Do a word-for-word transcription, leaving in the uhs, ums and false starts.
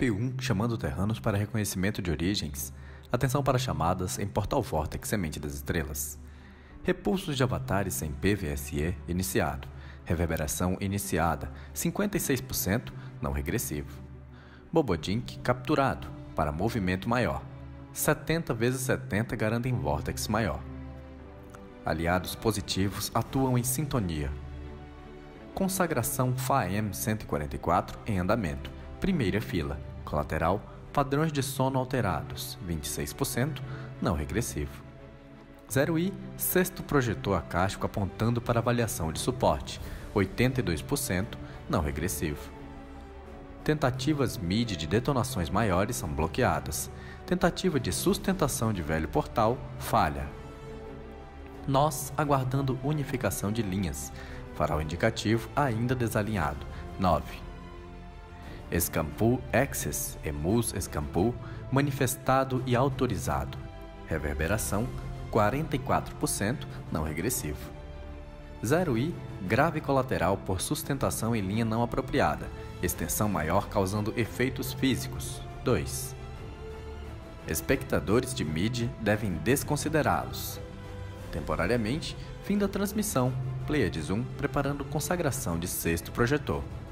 P um chamando terranos para reconhecimento de origens. Atenção para chamadas em Portal Vortex Semente das Estrelas. Repulsos de avatares sem P V S E iniciado. Reverberação iniciada, cinquenta e seis por cento, não regressivo. Bobodink capturado, para movimento maior. setenta vezes setenta garantem Vortex maior. Aliados positivos atuam em sintonia. Consagração F A E M cento e quarenta e quatro em andamento. Primeira fila. Colateral, padrões de sono alterados, vinte e seis por cento, não regressivo. zero I, sexto projetor acástico apontando para avaliação de suporte, oitenta e dois por cento, não regressivo. Tentativas mid de detonações maiores são bloqueadas. Tentativa de sustentação de velho portal, falha. Nós aguardando unificação de linhas. Farol indicativo ainda desalinhado, nove. Escampu Access, Emus Escampu, manifestado e autorizado. Reverberação, quarenta e quatro por cento, não regressivo. zero I, grave colateral por sustentação em linha não apropriada. Extensão maior causando efeitos físicos, dois. Espectadores de mid devem desconsiderá-los. Temporariamente, fim da transmissão. Pleiades um preparando consagração de sexto projetor.